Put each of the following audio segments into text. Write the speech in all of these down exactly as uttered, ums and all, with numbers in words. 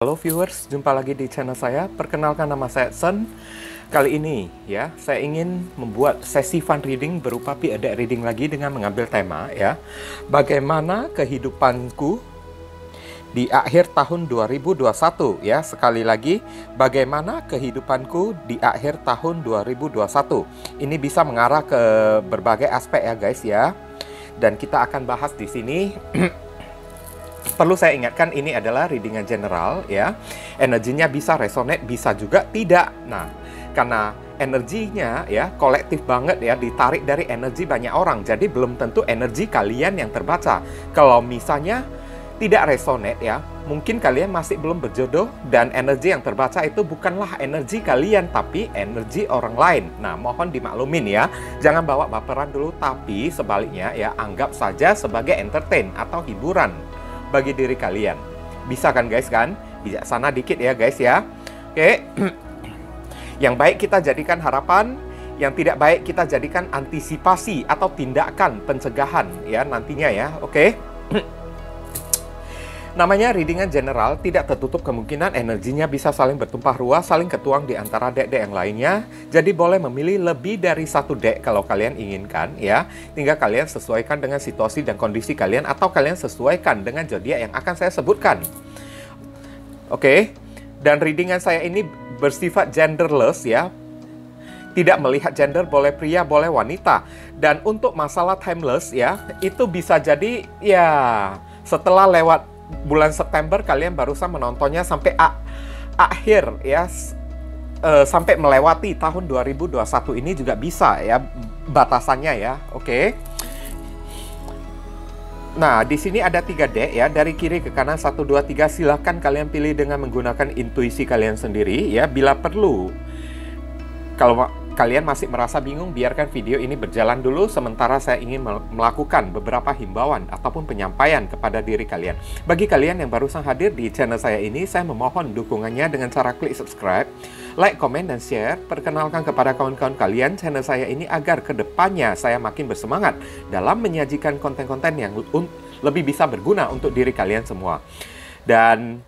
Halo viewers, jumpa lagi di channel saya. Perkenalkan, nama saya Sen. Kali ini ya, saya ingin membuat sesi fun reading berupa P A D reading lagi dengan mengambil tema ya, bagaimana kehidupanku di akhir tahun dua ribu dua puluh satu ya. Sekali lagi, bagaimana kehidupanku di akhir tahun dua ribu dua puluh satu. Ini bisa mengarah ke berbagai aspek ya guys ya. Dan kita akan bahas di sini. Perlu saya ingatkan, ini adalah readingan general ya. Energinya bisa resonate, bisa juga tidak. Nah, karena energinya ya kolektif banget ya, ditarik dari energi banyak orang. Jadi belum tentu energi kalian yang terbaca. Kalau misalnya tidak resonate ya, mungkin kalian masih belum berjodoh dan energi yang terbaca itu bukanlah energi kalian, tapi energi orang lain. Nah, mohon dimaklumin ya. Jangan bawa baperan dulu, tapi sebaliknya ya, anggap saja sebagai entertain atau hiburan bagi diri kalian. Bisa kan guys kan? Bijaksana dikit ya guys ya. Oke. Yang baik kita jadikan harapan, yang tidak baik kita jadikan antisipasi atau tindakan pencegahan ya nantinya ya. Oke. Namanya readingan general, tidak tertutup kemungkinan energinya bisa saling bertumpah ruah, saling ketuang di antara deck-deck yang lainnya. Jadi boleh memilih lebih dari satu deck kalau kalian inginkan ya. Tinggal kalian sesuaikan dengan situasi dan kondisi kalian, atau kalian sesuaikan dengan zodiak yang akan saya sebutkan. Oke. Dan readingan saya ini bersifat genderless ya. Tidak melihat gender, boleh pria, boleh wanita. Dan untuk masalah timeless ya, itu bisa jadi ya setelah lewat bulan September kalian barusan menontonnya sampai akhir ya, e, sampai melewati tahun dua ribu dua puluh satu ini juga bisa ya batasannya ya. Oke. Nah, di sini ada tiga deck ya, dari kiri ke kanan satu dua tiga. Silahkan kalian pilih dengan menggunakan intuisi kalian sendiri ya. Bila perlu, kalau kalian masih merasa bingung, biarkan video ini berjalan dulu sementara saya ingin melakukan beberapa himbauan ataupun penyampaian kepada diri kalian. Bagi kalian yang barusan hadir di channel saya ini, saya memohon dukungannya dengan cara klik subscribe, like, komen, dan share. Perkenalkan kepada kawan-kawan kalian channel saya ini agar kedepannya saya makin bersemangat dalam menyajikan konten-konten yang lebih bisa berguna untuk diri kalian semua. Dan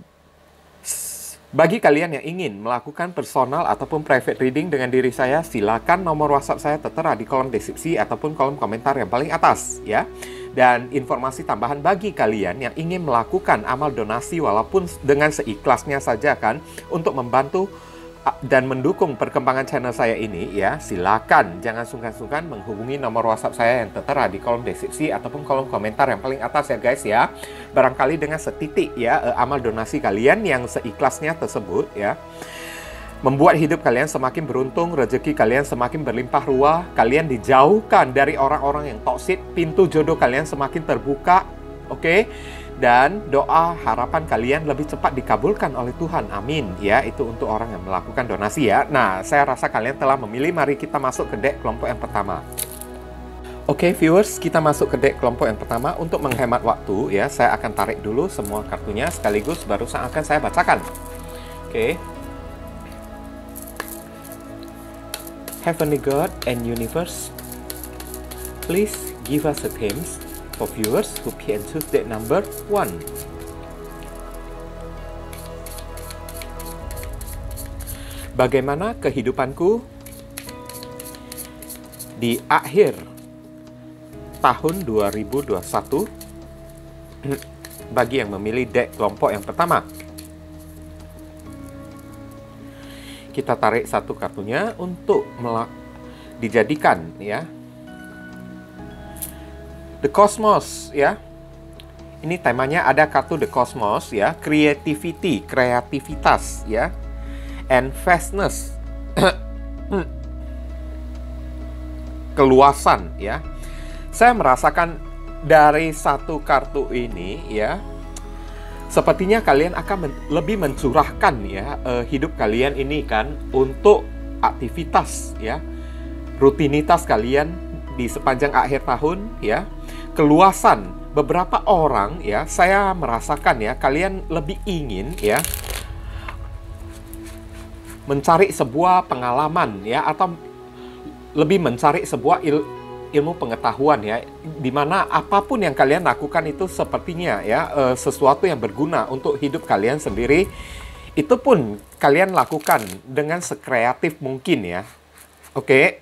bagi kalian yang ingin melakukan personal ataupun private reading dengan diri saya, silakan nomor WhatsApp saya tertera di kolom deskripsi ataupun kolom komentar yang paling atas ya. Dan informasi tambahan bagi kalian yang ingin melakukan amal donasi walaupun dengan seikhlasnya saja kan, untuk membantu dan mendukung perkembangan channel saya ini ya, silakan jangan sungkan-sungkan menghubungi nomor WhatsApp saya yang tertera di kolom deskripsi ataupun kolom komentar yang paling atas ya guys ya. Barangkali dengan setitik ya amal donasi kalian yang seikhlasnya tersebut ya, membuat hidup kalian semakin beruntung, rezeki kalian semakin berlimpah ruah, kalian dijauhkan dari orang-orang yang toksik, pintu jodoh kalian semakin terbuka. Oke. Dan doa harapan kalian lebih cepat dikabulkan oleh Tuhan. Amin. Ya, itu untuk orang yang melakukan donasi ya. Nah, saya rasa kalian telah memilih. Mari kita masuk ke deck kelompok yang pertama. Oke, viewers, kita masuk ke deck kelompok yang pertama. Untuk menghemat waktu ya, saya akan tarik dulu semua kartunya sekaligus baru akan saya bacakan. Oke. Heavenly God and Universe, please give us a themes for viewers who pick and choose deck number one. Bagaimana kehidupanku di akhir tahun dua ribu dua puluh satu bagi yang memilih deck kelompok yang pertama. Kita tarik satu kartunya untuk dijadikan ya The Cosmos ya. Ini temanya ada kartu The Cosmos ya, creativity, kreativitas ya, and vastness, keluasan ya. Saya merasakan dari satu kartu ini ya, sepertinya kalian akan men lebih mencurahkan ya uh, hidup kalian ini kan untuk aktivitas ya, rutinitas kalian di sepanjang akhir tahun ya. Keluasan beberapa orang ya, saya merasakan ya, kalian lebih ingin ya mencari sebuah pengalaman ya, atau lebih mencari sebuah il ilmu pengetahuan ya, dimana apapun yang kalian lakukan itu sepertinya ya uh, sesuatu yang berguna untuk hidup kalian sendiri. Itu pun kalian lakukan dengan sekreatif mungkin ya. Oke.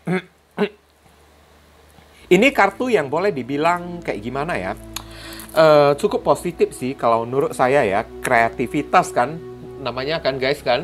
Ini kartu yang boleh dibilang kayak gimana ya? Uh, cukup positif sih kalau menurut saya ya. Kreativitas kan namanya kan guys kan.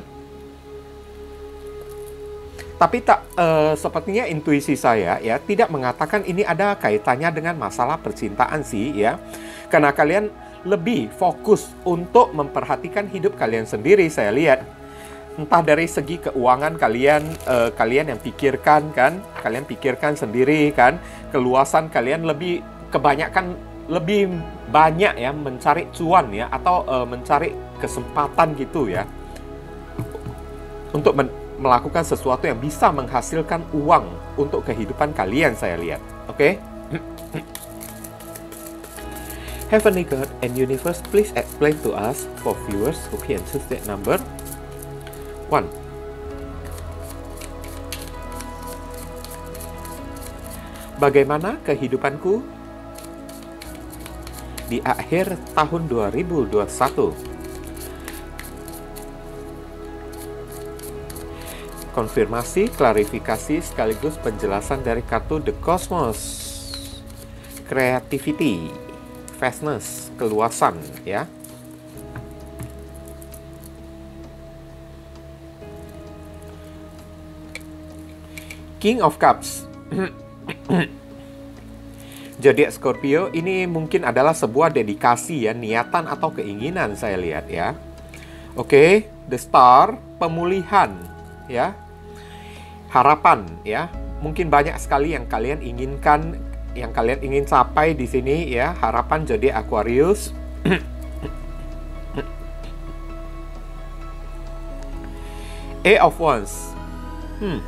Tapi tak uh, sepertinya intuisi saya ya tidak mengatakan ini ada kaitannya dengan masalah percintaan sih ya. Karena kalian lebih fokus untuk memperhatikan hidup kalian sendiri, saya lihat. Entah dari segi keuangan kalian, eh, kalian yang pikirkan kan, kalian pikirkan sendiri kan, keluasan kalian lebih, kebanyakan lebih banyak ya mencari cuan ya, atau eh, mencari kesempatan gitu ya, untuk men melakukan sesuatu yang bisa menghasilkan uang untuk kehidupan kalian, saya lihat. Oke? Okay? Heavenly God and Universe, please explain to us for viewers who can choose that number. One. Bagaimana kehidupanku di akhir tahun dua ribu dua puluh satu? Konfirmasi, klarifikasi, sekaligus penjelasan dari kartu The Cosmos. Creativity, vastness, keluasan ya. King of Cups. Zodiak Scorpio ini mungkin adalah sebuah dedikasi ya, niatan atau keinginan saya lihat ya. Oke, The Star, pemulihan ya. Harapan ya. Mungkin banyak sekali yang kalian inginkan, yang kalian ingin capai di sini ya. Harapan zodiak Aquarius. Eight of Wands. Hmm.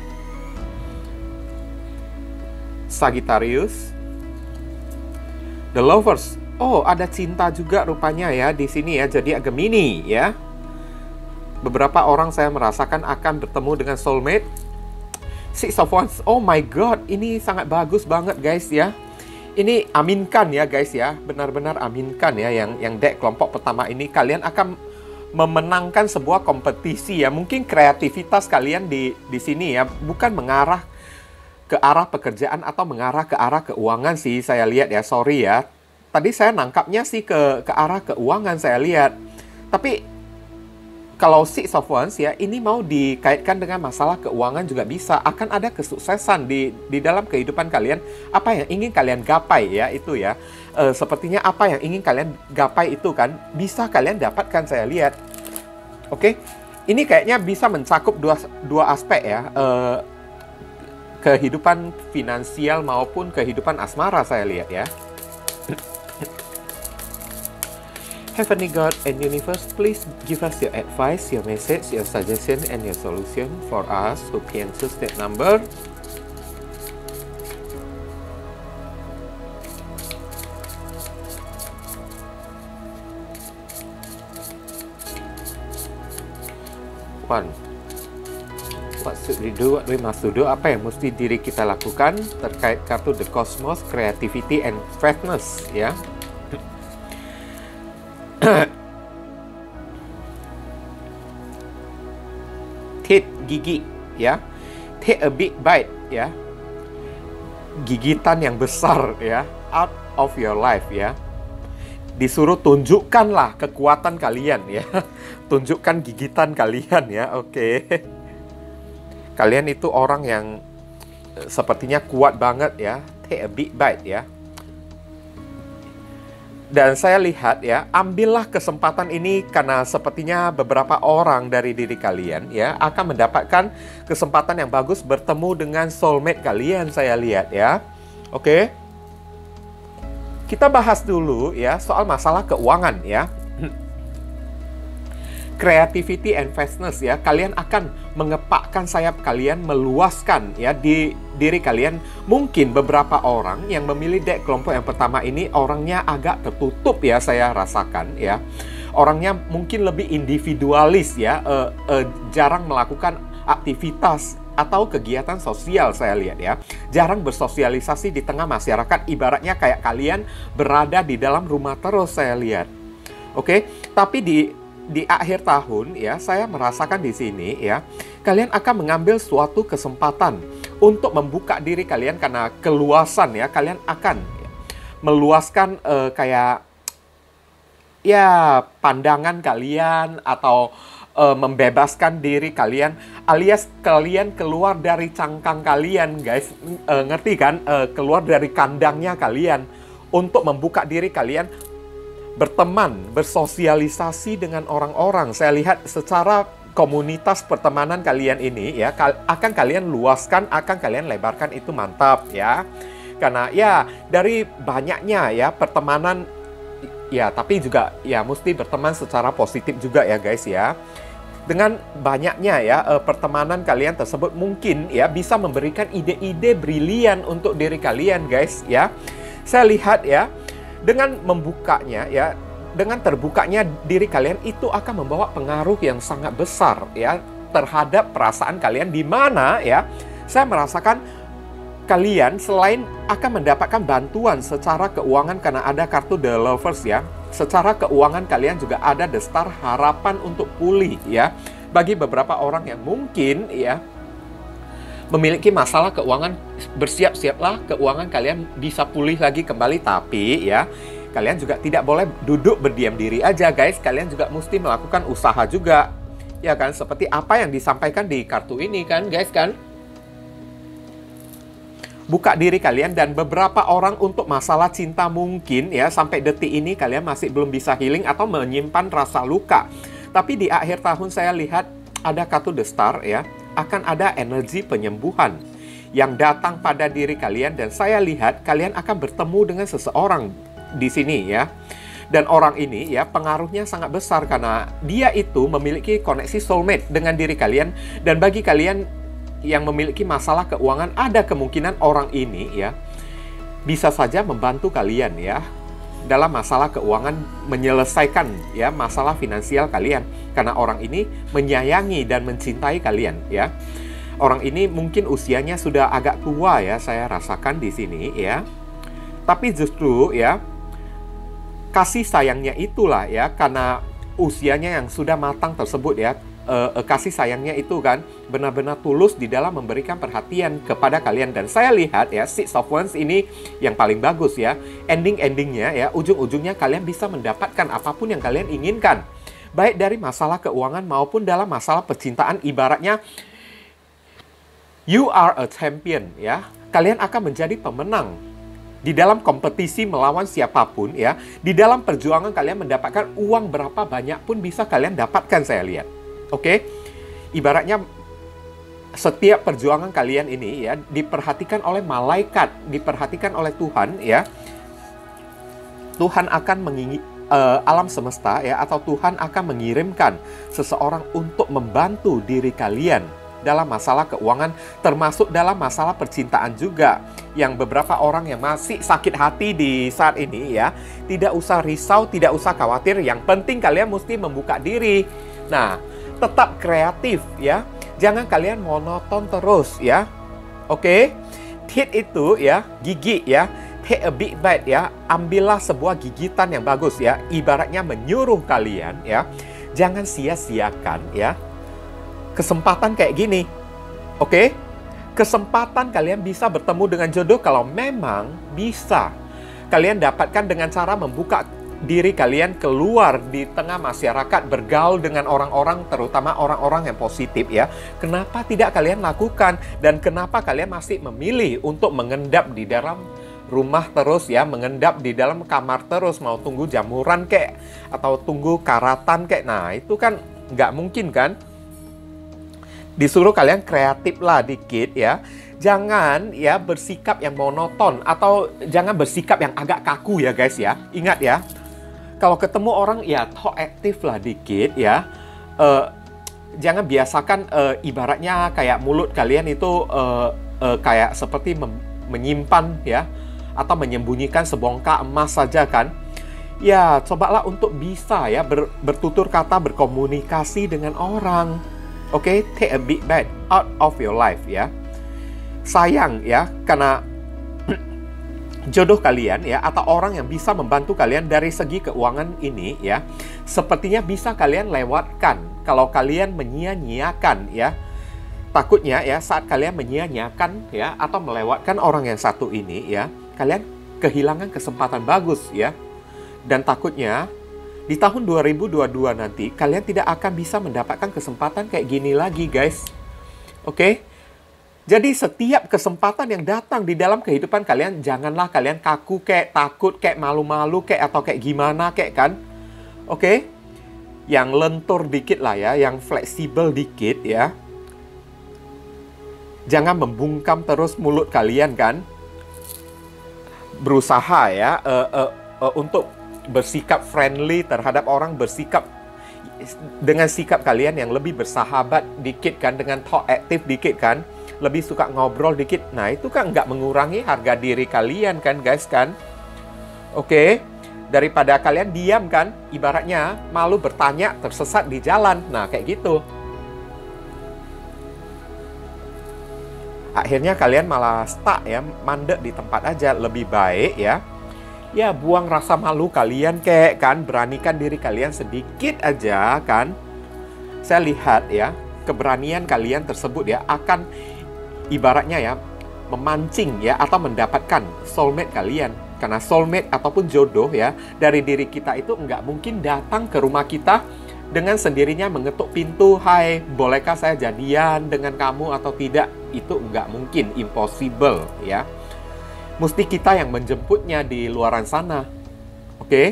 Sagittarius. The Lovers. Oh, ada cinta juga rupanya ya di sini ya. Zodiak Gemini ya. Beberapa orang saya merasakan akan bertemu dengan soulmate. Six of Wands. Oh my God, ini sangat bagus banget guys ya. Ini aminkan ya guys ya. Benar-benar aminkan ya yang yang deck kelompok pertama ini. Kalian akan memenangkan sebuah kompetisi ya. Mungkin kreativitas kalian di di sini ya bukan mengarah ke arah pekerjaan atau mengarah ke arah keuangan sih saya lihat ya. Sorry ya. Tadi saya nangkapnya sih ke ke arah keuangan saya lihat. Tapi kalau Six of Wands ya, ini mau dikaitkan dengan masalah keuangan juga bisa. Akan ada kesuksesan di di dalam kehidupan kalian. Apa yang ingin kalian gapai ya, itu ya. E, sepertinya apa yang ingin kalian gapai itu kan, bisa kalian dapatkan saya lihat. Oke, ini kayaknya bisa mencakup dua, dua aspek ya. E, kehidupan finansial maupun kehidupan asmara saya lihat ya. Heavenly God and Universe, please give us your advice, your message, your suggestion, and your solution for us who can choose that number. One. What should we do? What we must do? Apa yang mesti diri kita lakukan terkait kartu The Cosmos, Creativity, and Fatness ya. Teeth, gigi ya. Take a big bite ya. Gigitan yang besar ya, out of your life ya. Disuruh tunjukkanlah kekuatan kalian ya. Tunjukkan gigitan kalian ya. Oke. Okay. Kalian itu orang yang sepertinya kuat banget ya. Take a big bite ya. Dan saya lihat ya, ambillah kesempatan ini karena sepertinya beberapa orang dari diri kalian ya akan mendapatkan kesempatan yang bagus bertemu dengan soulmate kalian saya lihat ya. Oke. Kita bahas dulu ya soal masalah keuangan ya. Creativity and vastness ya, kalian akan mengepakkan sayap kalian, meluaskan ya di diri kalian. Mungkin beberapa orang yang memilih deck kelompok yang pertama ini orangnya agak tertutup ya, saya rasakan ya. Orangnya mungkin lebih individualis ya, uh, uh, jarang melakukan aktivitas atau kegiatan sosial saya lihat ya. Jarang bersosialisasi di tengah masyarakat, ibaratnya kayak kalian berada di dalam rumah terus saya lihat. Oke, tapi di di akhir tahun ya, saya merasakan di sini ya, kalian akan mengambil suatu kesempatan untuk membuka diri kalian karena keluasan ya, kalian akan ya, meluaskan uh, kayak ya pandangan kalian atau uh, membebaskan diri kalian, alias kalian keluar dari cangkang kalian, guys. Uh, ngerti kan? Uh, keluar dari kandangnya kalian untuk membuka diri kalian berteman, bersosialisasi dengan orang-orang. Saya lihat secara komunitas pertemanan kalian ini ya, akan kalian luaskan, akan kalian lebarkan, itu mantap ya. Karena ya dari banyaknya ya pertemanan ya, tapi juga ya mesti berteman secara positif juga ya guys ya. Dengan banyaknya ya pertemanan kalian tersebut mungkin ya bisa memberikan ide-ide brilian untuk diri kalian guys ya. Saya lihat ya, dengan membukanya ya, dengan terbukanya diri kalian itu akan membawa pengaruh yang sangat besar ya terhadap perasaan kalian, di mana ya saya merasakan kalian selain akan mendapatkan bantuan secara keuangan karena ada kartu The Lovers ya. Secara keuangan kalian juga ada The Star, harapan untuk pulih ya. Bagi beberapa orang yang mungkin ya memiliki masalah keuangan, bersiap-siaplah keuangan kalian bisa pulih lagi kembali. Tapi ya, kalian juga tidak boleh duduk berdiam diri aja guys. Kalian juga mesti melakukan usaha juga. Ya kan, seperti apa yang disampaikan di kartu ini kan guys kan. Buka diri kalian, dan beberapa orang untuk masalah cinta mungkin ya sampai detik ini kalian masih belum bisa healing atau menyimpan rasa luka. Tapi di akhir tahun saya lihat ada kartu The Star ya, akan ada energi penyembuhan yang datang pada diri kalian, dan saya lihat kalian akan bertemu dengan seseorang di sini ya. Dan orang ini ya pengaruhnya sangat besar karena dia itu memiliki koneksi soulmate dengan diri kalian. Dan bagi kalian yang memiliki masalah keuangan, ada kemungkinan orang ini ya bisa saja membantu kalian ya dalam masalah keuangan, menyelesaikan ya masalah finansial kalian, karena orang ini menyayangi dan mencintai kalian ya. Orang ini mungkin usianya sudah agak tua ya, saya rasakan di sini ya. Tapi justru ya kasih sayangnya itulah ya, karena usianya yang sudah matang tersebut ya, Uh, uh, kasih sayangnya itu kan benar-benar tulus di dalam memberikan perhatian kepada kalian. Dan saya lihat ya, Six of Wands ini yang paling bagus ya. Ending-endingnya ya, ujung-ujungnya kalian bisa mendapatkan apapun yang kalian inginkan, baik dari masalah keuangan maupun dalam masalah percintaan. Ibaratnya you are a champion ya. Kalian akan menjadi pemenang di dalam kompetisi melawan siapapun ya. Di dalam perjuangan kalian mendapatkan uang berapa banyak pun bisa kalian dapatkan, saya lihat. Oke, ibaratnya setiap perjuangan kalian ini ya diperhatikan oleh malaikat, diperhatikan oleh Tuhan ya. Tuhan akan mengingi, uh, alam semesta ya, atau Tuhan akan mengirimkan seseorang untuk membantu diri kalian dalam masalah keuangan, termasuk dalam masalah percintaan juga. Yang beberapa orang yang masih sakit hati di saat ini ya, tidak usah risau, tidak usah khawatir. Yang penting kalian mesti membuka diri. Nah, tetap kreatif ya, jangan kalian monoton terus ya. Oke, hit itu ya, gigi ya, take a big bite ya, ambillah sebuah gigitan yang bagus ya. Ibaratnya menyuruh kalian ya, jangan sia-siakan ya kesempatan kayak gini. Oke, kesempatan kalian bisa bertemu dengan jodoh kalau memang bisa kalian dapatkan dengan cara membuka diri kalian keluar di tengah masyarakat, bergaul dengan orang-orang, terutama orang-orang yang positif ya. Kenapa tidak kalian lakukan? Dan kenapa kalian masih memilih untuk mengendap di dalam rumah terus ya, mengendap di dalam kamar terus, mau tunggu jamuran kek atau tunggu karatan kek? Nah, itu kan nggak mungkin kan? Disuruh kalian kreatif lah dikit ya. Jangan ya bersikap yang monoton, atau jangan bersikap yang agak kaku ya guys ya. Ingat ya, kalau ketemu orang ya talk aktif lah dikit ya. Uh, jangan biasakan uh, ibaratnya kayak mulut kalian itu uh, uh, kayak seperti menyimpan ya, atau menyembunyikan sebongkah emas saja kan. Ya cobalah untuk bisa ya ber bertutur kata, berkomunikasi dengan orang. Oke, okay? Take a big bite out of your life ya. Sayang ya, karena jodoh kalian ya, atau orang yang bisa membantu kalian dari segi keuangan ini ya, sepertinya bisa kalian lewatkan kalau kalian menyia-nyiakan ya. Takutnya ya, saat kalian menyia-nyiakan ya atau melewatkan orang yang satu ini ya, kalian kehilangan kesempatan bagus ya. Dan takutnya di tahun dua ribu dua puluh dua nanti kalian tidak akan bisa mendapatkan kesempatan kayak gini lagi, guys. Oke? Okay? Jadi setiap kesempatan yang datang di dalam kehidupan kalian, janganlah kalian kaku kayak takut, kayak malu-malu, kayak atau kayak gimana, kayak kan. Oke? Okay? Yang lentur dikit lah ya, yang fleksibel dikit ya. Jangan membungkam terus mulut kalian kan. Berusaha ya uh, uh, uh, untuk bersikap friendly terhadap orang, bersikap dengan sikap kalian yang lebih bersahabat dikit kan, dengan talk aktif dikit kan. Lebih suka ngobrol dikit. Nah, itu kan nggak mengurangi harga diri kalian kan, guys kan. Oke, okay? Daripada kalian diam kan, ibaratnya malu bertanya tersesat di jalan. Nah, kayak gitu. Akhirnya kalian malah stuck ya, mandek di tempat aja. Lebih baik ya, ya buang rasa malu kalian kayak kan, beranikan diri kalian sedikit aja kan. Saya lihat ya, keberanian kalian tersebut ya akan ibaratnya ya memancing ya atau mendapatkan soulmate kalian. Karena soulmate ataupun jodoh ya dari diri kita itu nggak mungkin datang ke rumah kita dengan sendirinya mengetuk pintu, hai bolehkah saya jadian dengan kamu atau tidak. Itu nggak mungkin, impossible ya. Mesti kita yang menjemputnya di luaran sana. Oke, okay?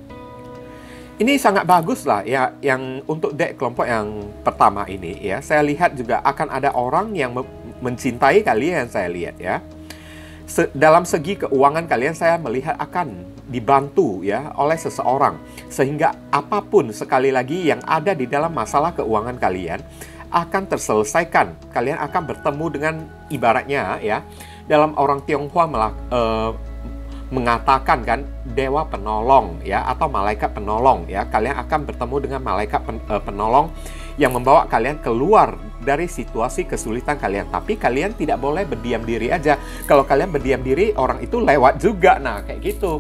Ini sangat bagus lah ya, yang untuk dek kelompok yang pertama ini ya. Saya lihat juga akan ada orang yang mencintai kalian, saya lihat ya. Se dalam segi keuangan kalian, saya melihat akan dibantu ya oleh seseorang. Sehingga apapun sekali lagi yang ada di dalam masalah keuangan kalian akan terselesaikan. Kalian akan bertemu dengan ibaratnya ya, dalam orang Tionghoa melak, uh, mengatakan kan dewa penolong ya atau malaikat penolong ya. Kalian akan bertemu dengan malaikat pen, uh, penolong yang membawa kalian keluar dari situasi kesulitan kalian. Tapi kalian tidak boleh berdiam diri aja. Kalau kalian berdiam diri, orang itu lewat juga. Nah, kayak gitu.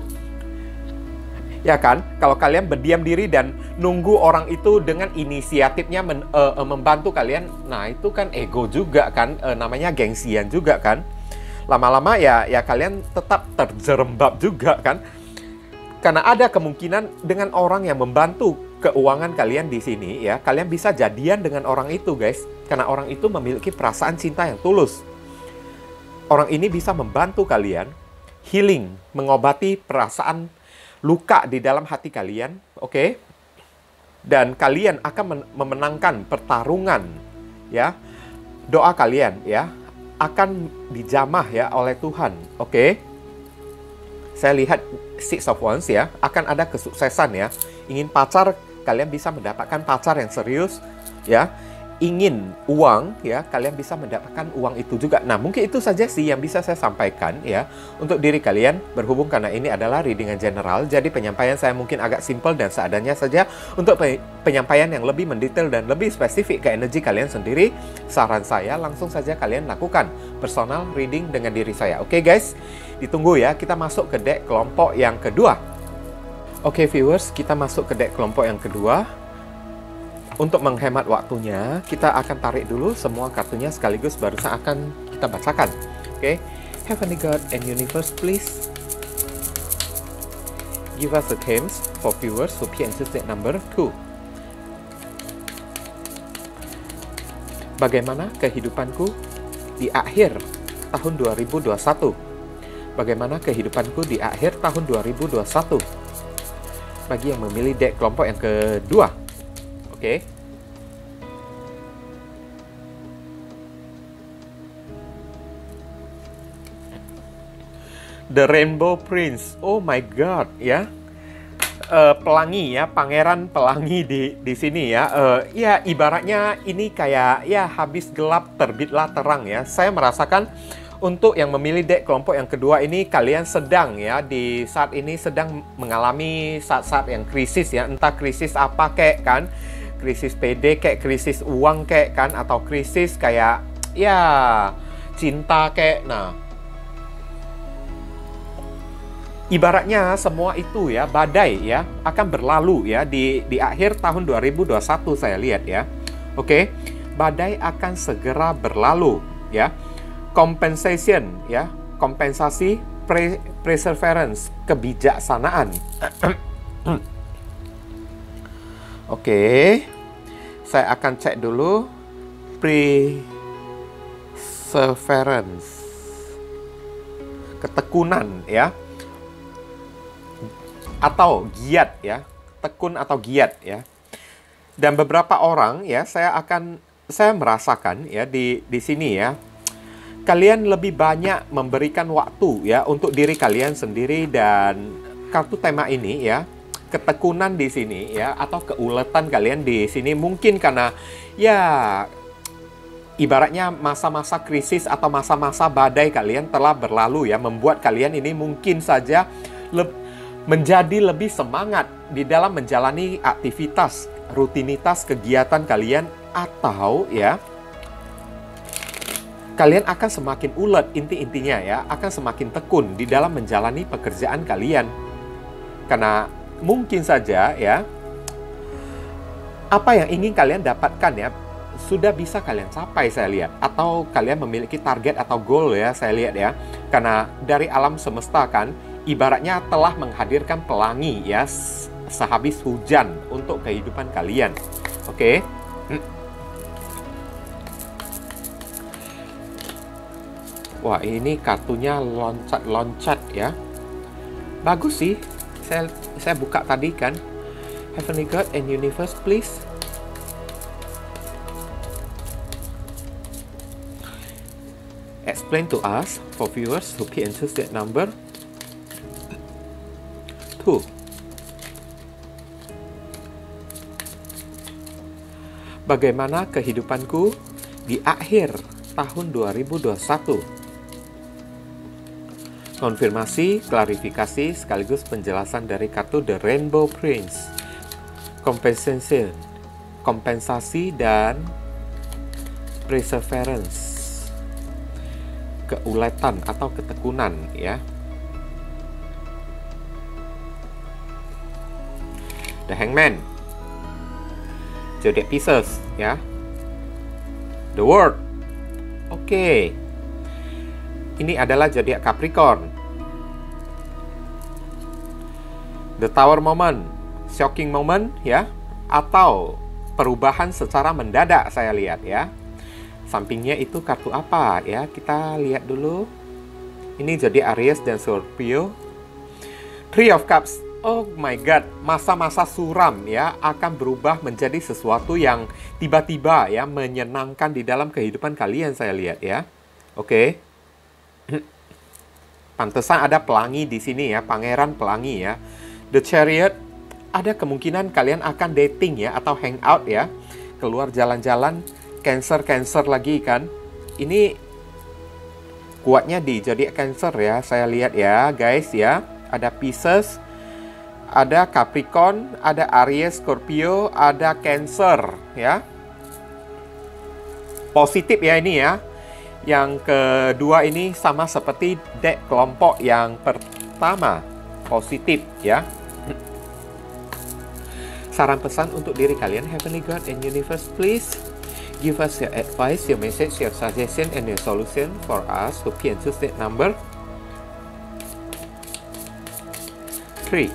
Ya kan? Kalau kalian berdiam diri dan nunggu orang itu dengan inisiatifnya men, uh, uh, membantu kalian, nah itu kan ego juga kan, uh, namanya gengsian juga kan. Lama-lama ya ya kalian tetap terjerembab juga kan. Karena ada kemungkinan dengan orang yang membantu keuangan kalian di sini ya, kalian bisa jadian dengan orang itu, guys. Karena orang itu memiliki perasaan cinta yang tulus. Orang ini bisa membantu kalian healing, mengobati perasaan luka di dalam hati kalian, oke? Okay? Dan kalian akan memenangkan pertarungan ya. Doa kalian ya akan dijamah ya oleh Tuhan, oke? Okay? Saya lihat Six of Wands ya, akan ada kesuksesan ya. Ingin pacar, kalian bisa mendapatkan pacar yang serius ya. Ingin uang ya, kalian bisa mendapatkan uang itu juga. Nah, mungkin itu saja sih yang bisa saya sampaikan ya untuk diri kalian, berhubung karena ini adalah readingan general. Jadi penyampaian saya mungkin agak simple dan seadanya saja. Untuk pe penyampaian yang lebih mendetail dan lebih spesifik ke energi kalian sendiri, saran saya langsung saja kalian lakukan personal reading dengan diri saya. Oke, guys, ditunggu ya. Kita masuk ke deck kelompok yang kedua. Oke, viewers, kita masuk ke deck kelompok yang kedua. Untuk menghemat waktunya, kita akan tarik dulu semua kartunya sekaligus baru akan kita bacakan. Oke, okay? Heavenly God and Universe, please give us the themes for viewers who appear in step number two. Bagaimana kehidupanku di akhir tahun dua ribu dua puluh satu? Bagaimana kehidupanku di akhir tahun dua ribu dua puluh satu? Bagi yang memilih deck kelompok yang kedua. Oke. Okay. The Rainbow Prince. Oh my God, ya. Uh, pelangi ya, pangeran pelangi di di sini ya. Uh, ya ibaratnya ini kayak ya habis gelap terbitlah terang ya. Saya merasakan untuk yang memilih deck kelompok yang kedua ini, kalian sedang ya di saat ini sedang mengalami saat-saat yang krisis ya. Entah krisis apa kek kan. krisis P D kayak krisis uang kayak kan, atau krisis kayak ya cinta kayak. Nah, ibaratnya semua itu ya badai ya akan berlalu ya di di akhir tahun dua ribu dua puluh satu saya lihat ya. Oke, badai akan segera berlalu ya. Compensation ya, kompensasi, pre perseverance, kebijaksanaan. Oke, saya akan cek dulu perseverance, ketekunan ya, atau giat ya, tekun atau giat ya. Dan beberapa orang ya, saya akan saya merasakan ya di di sini ya, kalian lebih banyak memberikan waktu ya untuk diri kalian sendiri, dan kartu tema ini ya, ketekunan di sini ya, atau keuletan kalian di sini mungkin karena ya ibaratnya masa-masa krisis atau masa-masa badai kalian telah berlalu ya, membuat kalian ini mungkin saja le menjadi lebih semangat di dalam menjalani aktivitas, rutinitas kegiatan kalian, atau ya kalian akan semakin ulet, inti-intinya ya, akan semakin tekun di dalam menjalani pekerjaan kalian. Karena mungkin saja ya, apa yang ingin kalian dapatkan ya, sudah bisa kalian capai saya lihat. Atau kalian memiliki target atau goal ya, saya lihat ya. Karena dari alam semesta kan, ibaratnya telah menghadirkan pelangi ya, sehabis hujan untuk kehidupan kalian. Oke. Wah, ini kartunya loncat-loncat ya. Bagus sih. Saya, saya buka tadi kan. Heavenly God and Universe, please. Explain to us, for viewers who pay attention to that number. Two. Bagaimana kehidupanku di akhir tahun dua ribu dua puluh satu? Konfirmasi, klarifikasi, sekaligus penjelasan dari kartu The Rainbow Prince. Compensation, kompensasi dan perseverance, keuletan atau ketekunan ya. The Hangman, Zodiac Pieces ya. The World. Oke. Okay. Ini adalah zodiak Capricorn. The Tower Moment, shocking moment ya, atau perubahan secara mendadak saya lihat ya. Sampingnya itu kartu apa ya? Kita lihat dulu. Ini zodiak Aries dan Scorpio. Three of Cups. Oh my God, masa-masa suram ya akan berubah menjadi sesuatu yang tiba-tiba ya menyenangkan di dalam kehidupan kalian saya lihat ya. Oke. Okay. Pantesan ada pelangi di sini ya, pangeran pelangi ya. The Chariot, ada kemungkinan kalian akan dating ya, atau hangout ya, keluar jalan-jalan, Cancer-Cancer lagi kan. Ini kuatnya di zodiak Cancer ya, saya lihat ya guys ya. Ada Pisces, ada Capricorn, ada Aries, Scorpio, ada Cancer ya. Positif ya ini ya. Yang kedua ini sama seperti deck kelompok yang pertama, positif ya. Saran pesan untuk diri kalian, Heavenly God and Universe, please give us your advice, your message, your suggestion, and your solution for us who can choose that number. Three.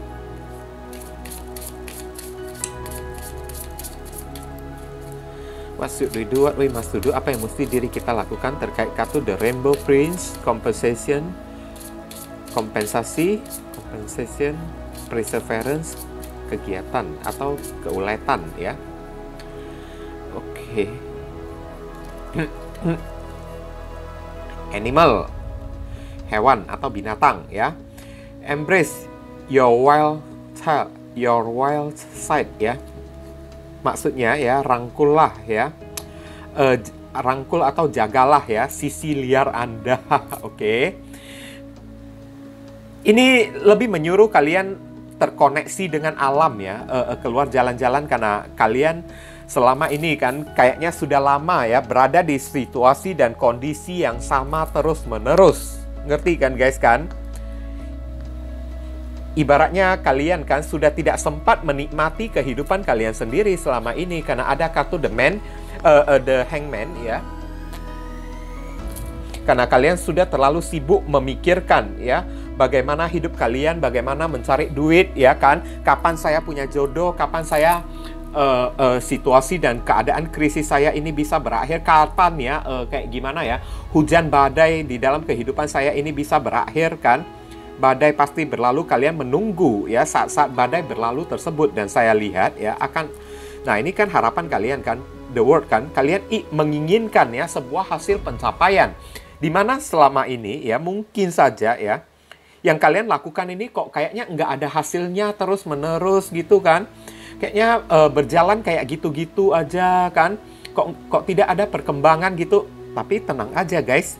What should we do? What we must do? Apa yang mesti diri kita lakukan terkait kartu The Rainbow Prince, compensation, kompensasi, compensation, perseverance, kegiatan atau keuletan ya. Oke. Okay. Animal, hewan atau binatang ya. Embrace your wild child, your wild side ya. Maksudnya ya, rangkullah ya, uh, rangkul atau jagalah ya sisi liar Anda. Oke. Okay. Ini lebih menyuruh kalian terkoneksi dengan alam ya, uh, uh, keluar jalan-jalan karena kalian selama ini kan kayaknya sudah lama ya berada di situasi dan kondisi yang sama terus-menerus. Ngerti kan guys kan? Ibaratnya kalian kan sudah tidak sempat menikmati kehidupan kalian sendiri selama ini karena ada kartu the man, uh, uh, the hangman ya. Karena kalian sudah terlalu sibuk memikirkan ya, bagaimana hidup kalian, bagaimana mencari duit ya kan, kapan saya punya jodoh, kapan saya uh, uh, situasi dan keadaan krisis saya ini bisa berakhir, kapan ya, uh, kayak gimana ya, hujan badai di dalam kehidupan saya ini bisa berakhir kan. Badai pasti berlalu, kalian menunggu ya saat-saat badai berlalu tersebut, dan saya lihat ya akan, nah ini kan harapan kalian kan, the word kan, kalian menginginkan ya sebuah hasil pencapaian. Dimana selama ini ya mungkin saja ya yang kalian lakukan ini kok kayaknya nggak ada hasilnya terus menerus gitu kan. Kayaknya uh, berjalan kayak gitu-gitu aja kan. Kok, kok tidak ada perkembangan gitu. Tapi tenang aja guys.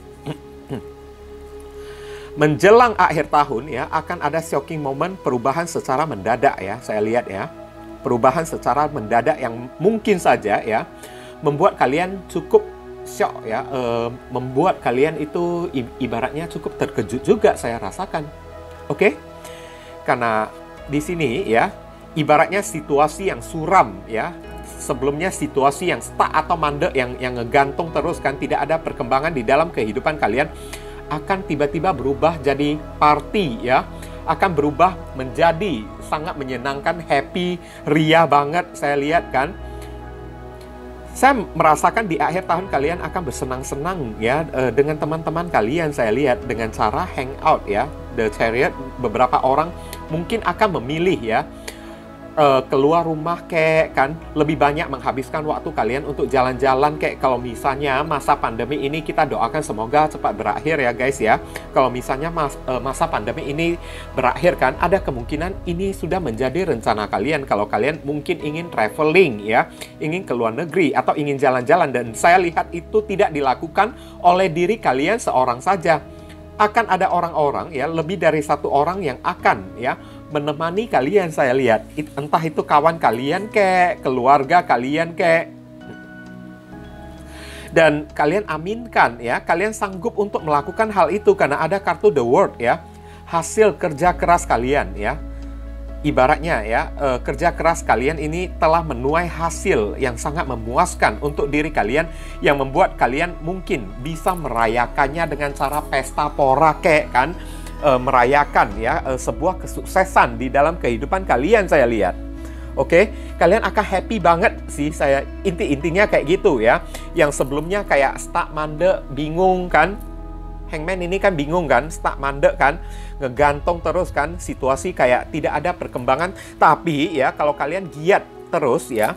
Menjelang akhir tahun ya akan ada shocking moment, perubahan secara mendadak ya. Saya lihat ya. Perubahan secara mendadak yang mungkin saja ya membuat kalian cukup shock ya, e, membuat kalian itu ibaratnya cukup terkejut juga saya rasakan. Oke? Okay? Karena di sini ya, ibaratnya situasi yang suram ya. Sebelumnya situasi yang stuck atau mandek yang yang ngegantung terus kan, tidak ada perkembangan di dalam kehidupan kalian, akan tiba-tiba berubah jadi party ya. Akan berubah menjadi sangat menyenangkan, happy, ria banget saya lihat kan. Saya merasakan di akhir tahun kalian akan bersenang-senang ya dengan teman-teman kalian. Saya lihat dengan cara hangout ya, The Chariot. Beberapa orang mungkin akan memilih ya uh, keluar rumah kayak kan, lebih banyak menghabiskan waktu kalian untuk jalan-jalan kayak. Kalau misalnya masa pandemi ini kita doakan semoga cepat berakhir ya guys ya. Kalau misalnya mas, uh, masa pandemi ini berakhir kan, ada kemungkinan ini sudah menjadi rencana kalian. Kalau kalian mungkin ingin traveling ya, ingin ke luar negeri atau ingin jalan-jalan, dan saya lihat itu tidak dilakukan oleh diri kalian seorang saja. Akan ada orang-orang ya, lebih dari satu orang yang akan ya menemani kalian. Saya lihat entah itu kawan kalian kek, keluarga kalian kek, dan kalian aminkan ya, kalian sanggup untuk melakukan hal itu karena ada kartu the word ya, hasil kerja keras kalian ya. Ibaratnya ya, eh, kerja keras kalian ini telah menuai hasil yang sangat memuaskan untuk diri kalian, yang membuat kalian mungkin bisa merayakannya dengan cara pesta pora kek kan, eh, merayakan ya eh, sebuah kesuksesan di dalam kehidupan kalian saya lihat. Oke, kalian akan happy banget sih, saya inti-intinya kayak gitu ya. Yang sebelumnya kayak stuck mandek, bingung kan. Hangman ini kan bingung kan, stuck mandek kan, ngegantung terus kan, situasi kayak tidak ada perkembangan. Tapi ya kalau kalian giat terus ya,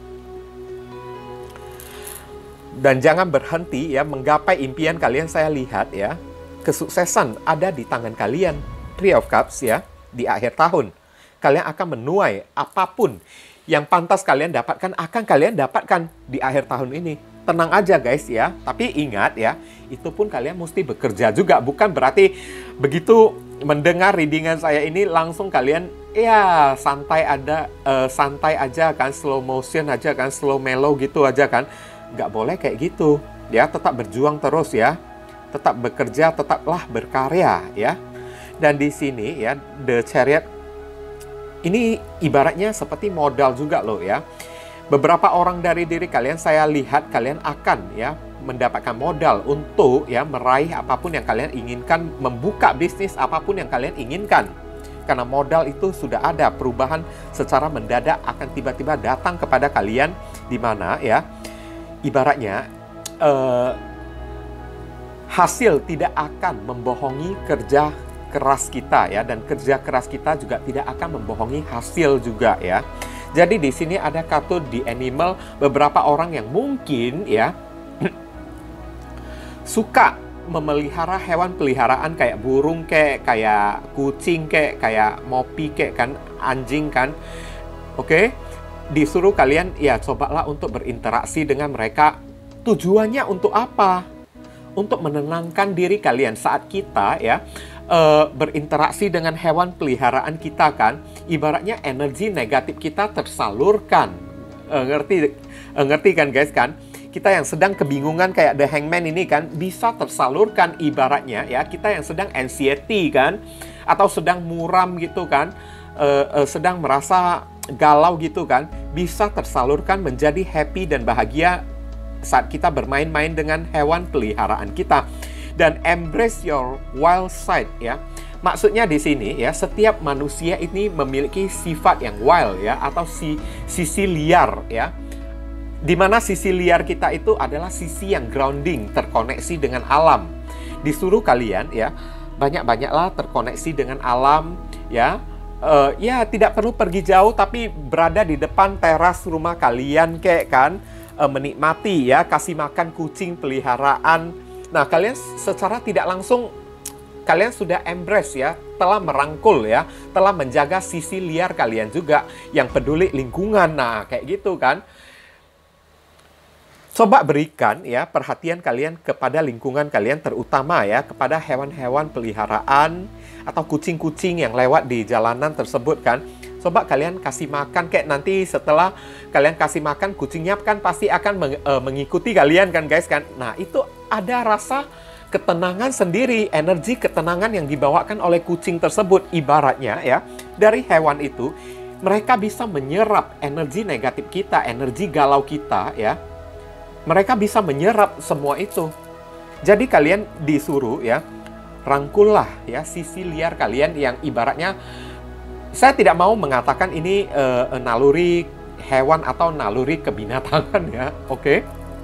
dan jangan berhenti ya menggapai impian kalian, saya lihat ya kesuksesan ada di tangan kalian. Three of Cups ya, di akhir tahun kalian akan menuai apapun yang pantas kalian dapatkan, akan kalian dapatkan di akhir tahun ini. Tenang aja guys ya, tapi ingat ya, itu pun kalian mesti bekerja juga. Bukan berarti begitu mendengar readingan saya ini langsung kalian ya santai ada uh, santai aja kan, slow motion aja kan, slow mellow gitu aja kan. Nggak boleh kayak gitu ya, tetap berjuang terus ya, tetap bekerja, tetaplah berkarya ya. Dan di sini ya, The Chariot ini ibaratnya seperti modal juga loh ya. Beberapa orang dari diri kalian, saya lihat kalian akan ya mendapatkan modal untuk ya meraih apapun yang kalian inginkan, membuka bisnis apapun yang kalian inginkan. Karena modal itu sudah ada, perubahan secara mendadak akan tiba-tiba datang kepada kalian, di mana ya ibaratnya eh, hasil tidak akan membohongi kerja keras kita ya, dan kerja keras kita juga tidak akan membohongi hasil juga ya. Jadi di sini ada kartu The Animal. Beberapa orang yang mungkin ya suka memelihara hewan peliharaan kayak burung kayak, kayak kucing kayak, kayak mopi kayak kan, anjing kan. Oke, disuruh kalian ya cobalah untuk berinteraksi dengan mereka. Tujuannya untuk apa? Untuk menenangkan diri kalian saat kita ya uh, berinteraksi dengan hewan peliharaan kita kan, ibaratnya energi negatif kita tersalurkan. Uh, ngerti uh, ngerti kan guys kan? Kita yang sedang kebingungan kayak The Hangman ini kan bisa tersalurkan ibaratnya ya. Kita yang sedang anxiety kan, atau sedang muram gitu kan, uh, uh, sedang merasa galau gitu kan, bisa tersalurkan menjadi happy dan bahagia saat kita bermain-main dengan hewan peliharaan kita. Dan embrace your wild side ya. Maksudnya di sini ya, setiap manusia ini memiliki sifat yang wild ya, atau si sisi liar ya. Di mana sisi liar kita itu adalah sisi yang grounding, terkoneksi dengan alam. Disuruh kalian ya, banyak-banyaklah terkoneksi dengan alam ya. Uh, ya tidak perlu pergi jauh, tapi berada di depan teras rumah kalian kayak kan, uh, menikmati ya, kasih makan kucing peliharaan. Nah, kalian secara tidak langsung kalian sudah embrace ya, telah merangkul ya, telah menjaga sisi liar kalian juga yang peduli lingkungan. Nah, kayak gitu kan. Coba berikan ya perhatian kalian kepada lingkungan kalian, terutama ya kepada hewan-hewan peliharaan atau kucing-kucing yang lewat di jalanan tersebut kan. Coba kalian kasih makan, kayak nanti setelah kalian kasih makan, kucingnya kan pasti akan meng, uh, mengikuti kalian kan guys kan. Nah, itu ada rasa ketenangan sendiri, energi ketenangan yang dibawakan oleh kucing tersebut. Ibaratnya ya, dari hewan itu mereka bisa menyerap energi negatif kita, energi galau kita ya. Mereka bisa menyerap semua itu. Jadi kalian disuruh ya, rangkullah ya sisi liar kalian yang ibaratnya, saya tidak mau mengatakan ini uh, naluri hewan atau naluri kebinatangan ya, oke? Okay?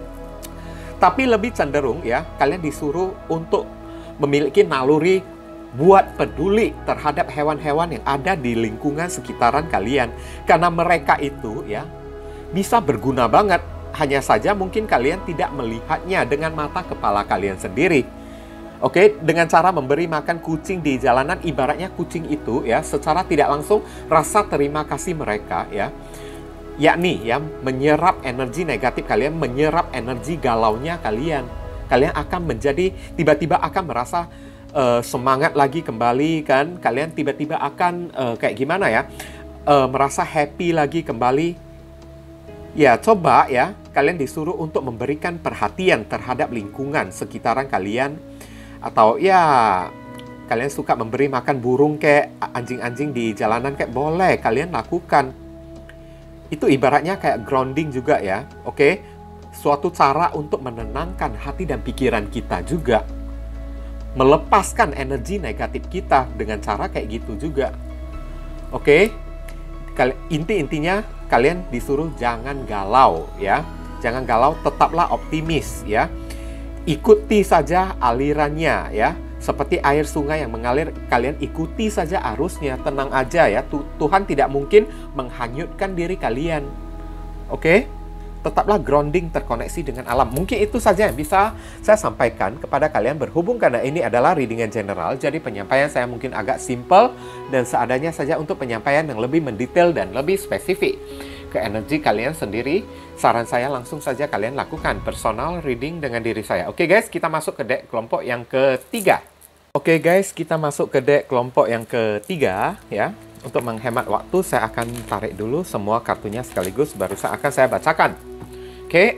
Tapi lebih cenderung ya, kalian disuruh untuk memiliki naluri buat peduli terhadap hewan-hewan yang ada di lingkungan sekitaran kalian. Karena mereka itu ya bisa berguna banget. Hanya saja mungkin kalian tidak melihatnya dengan mata kepala kalian sendiri. Oke, dengan cara memberi makan kucing di jalanan, ibaratnya kucing itu ya secara tidak langsung rasa terima kasih mereka ya, yakni ya menyerap energi negatif kalian, menyerap energi galaunya kalian. Kalian akan menjadi tiba-tiba akan merasa uh, semangat lagi kembali kan. Kalian tiba-tiba akan uh, kayak gimana ya, uh, merasa happy lagi kembali. Ya, coba ya, kalian disuruh untuk memberikan perhatian terhadap lingkungan sekitaran kalian. Atau ya, kalian suka memberi makan burung kayak anjing-anjing di jalanan kayak, boleh kalian lakukan. Itu ibaratnya kayak grounding juga ya, oke? Suatu cara untuk menenangkan hati dan pikiran kita juga. Melepaskan energi negatif kita dengan cara kayak gitu juga. Oke? Inti-intinya kalian disuruh jangan galau ya. Jangan galau, tetaplah optimis ya. Ikuti saja alirannya ya. Seperti air sungai yang mengalir, kalian ikuti saja arusnya, tenang aja ya. Tuhan tidak mungkin menghanyutkan diri kalian. Oke? Tetaplah grounding, terkoneksi dengan alam. Mungkin itu saja yang bisa saya sampaikan kepada kalian, berhubung karena ini adalah reading yang general. Jadi penyampaian saya mungkin agak simple dan seadanya saja untuk penyampaian yang lebih mendetail dan lebih spesifik ke energi kalian sendiri. Saran saya langsung saja kalian lakukan personal reading dengan diri saya. Oke guys, kita masuk ke deck kelompok yang ketiga. Oke guys, kita masuk ke deck kelompok yang ketiga ya. Untuk menghemat waktu, saya akan tarik dulu semua kartunya sekaligus, baru saya akan saya bacakan. Oke.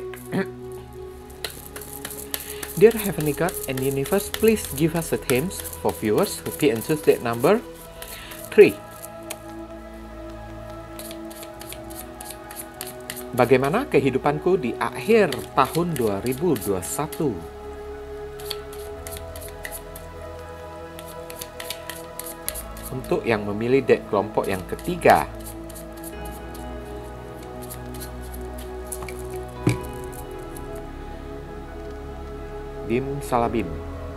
Dear Heavenly God and Universe, please give us a themes for viewers who pick and choose deck number three. Bagaimana kehidupanku di akhir tahun dua ribu dua puluh satu? Untuk yang memilih deck kelompok yang ketiga, Bim Salabim.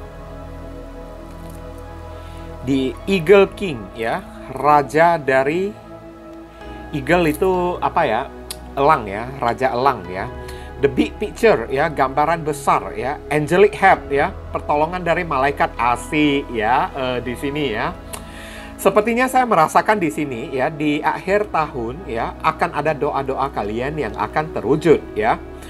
Di Eagle King ya, raja dari Eagle itu apa ya? Elang ya, raja elang ya. The big picture ya, gambaran besar ya. Angelic help ya, pertolongan dari malaikat asik ya, uh, di sini ya. Sepertinya saya merasakan di sini ya, di akhir tahun ya akan ada doa-doa kalian yang akan terwujud ya.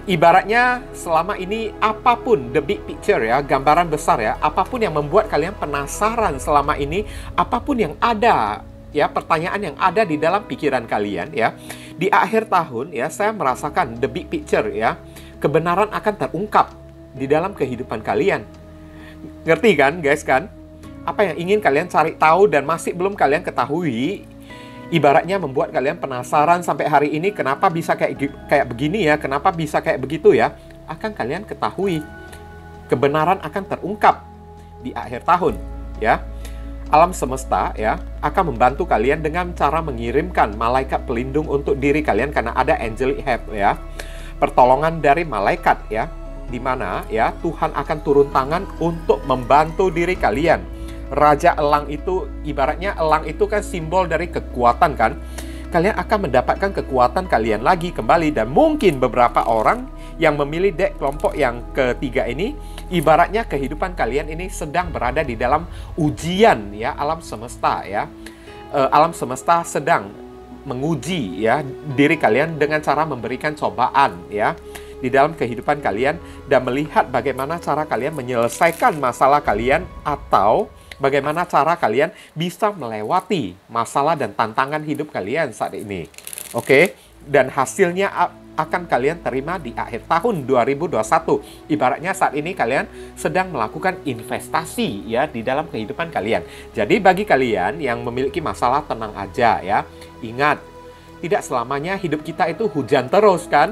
Ibaratnya selama ini apapun the big picture ya, gambaran besar ya, apapun yang membuat kalian penasaran selama ini, apapun yang ada ya, pertanyaan yang ada di dalam pikiran kalian ya, di akhir tahun ya, saya merasakan the big picture ya, kebenaran akan terungkap di dalam kehidupan kalian. Ngerti kan guys kan? Apa yang ingin kalian cari tahu dan masih belum kalian ketahui, ibaratnya membuat kalian penasaran sampai hari ini kenapa bisa kayak kayak begini ya, kenapa bisa kayak begitu ya, akan kalian ketahui. Kebenaran akan terungkap di akhir tahun ya. Alam semesta ya akan membantu kalian dengan cara mengirimkan malaikat pelindung untuk diri kalian karena ada angelic help ya. Pertolongan dari malaikat ya, di mana ya Tuhan akan turun tangan untuk membantu diri kalian. Raja elang itu, ibaratnya elang itu kan simbol dari kekuatan kan. Kalian akan mendapatkan kekuatan kalian lagi kembali. Dan mungkin beberapa orang yang memilih dek kelompok yang ketiga ini, ibaratnya kehidupan kalian ini sedang berada di dalam ujian ya, alam semesta ya. E, alam semesta sedang menguji ya diri kalian dengan cara memberikan cobaan ya di dalam kehidupan kalian, dan melihat bagaimana cara kalian menyelesaikan masalah kalian, atau bagaimana cara kalian bisa melewati masalah dan tantangan hidup kalian saat ini. Oke, dan hasilnya akan kalian terima di akhir tahun dua ribu dua puluh satu. Ibaratnya saat ini kalian sedang melakukan investasi ya di dalam kehidupan kalian. Jadi bagi kalian yang memiliki masalah, tenang aja ya. Ingat, tidak selamanya hidup kita itu hujan terus kan.